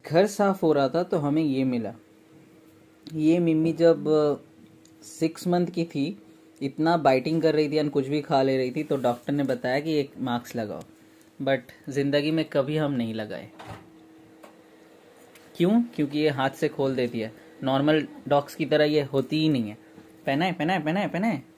घर साफ हो रहा था तो हमें ये मिला। ये मिम्मी जब 6 मंथ की थी इतना बाइटिंग कर रही थी और कुछ भी खा ले रही थी, तो डॉक्टर ने बताया कि एक मास्क लगाओ, बट ज़िंदगी में कभी हम नहीं लगाए। क्यों? क्योंकि ये हाथ से खोल देती है। नॉर्मल डॉग्स की तरह ये होती ही नहीं है। पहना है, पहना है, पहना है, पहना है।